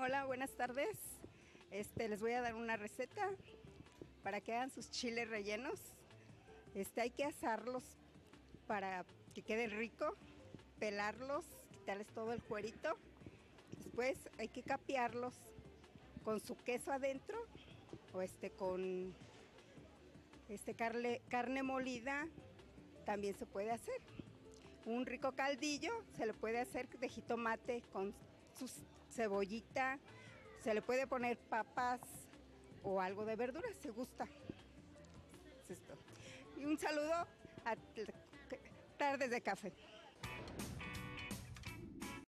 Hola, buenas tardes. Les voy a dar una receta para que hagan sus chiles rellenos. Hay que asarlos para que queden rico, pelarlos, quitarles todo el cuerito. Después hay que capearlos con su queso adentro o con carne molida. También se puede hacer un rico caldillo, se le puede hacer de jitomate con su cebollita, se le puede poner papas o algo de verduras, si gusta. Es esto. Y un saludo a Tardes de Café.